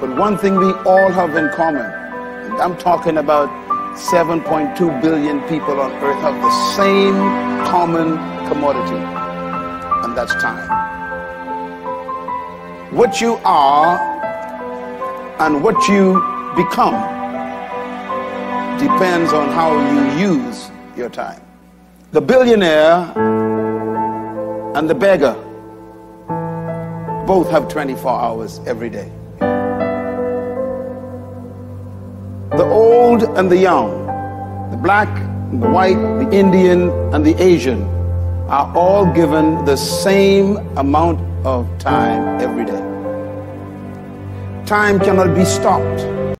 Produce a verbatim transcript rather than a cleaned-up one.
But one thing we all have in common, and I'm talking about seven point two billion people on earth have the same common commodity, and that's time. What you are and what you become depends on how you use your time. The billionaire and the beggar both have twenty-four hours every day. The old and the young, the black and the white, the Indian and the Asian are all given the same amount of time every day. Time cannot be stopped.